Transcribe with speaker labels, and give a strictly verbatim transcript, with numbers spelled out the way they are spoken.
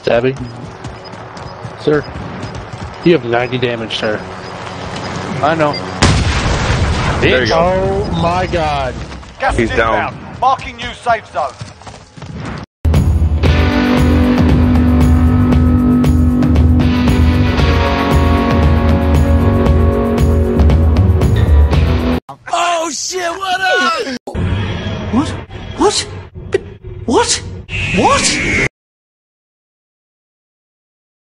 Speaker 1: Stabby. Sir, you have ninety damage, sir. I know.
Speaker 2: There you go.
Speaker 1: Oh my god.
Speaker 3: Gas
Speaker 2: He's
Speaker 3: is
Speaker 2: down.
Speaker 3: inbound. Marking new safe zone.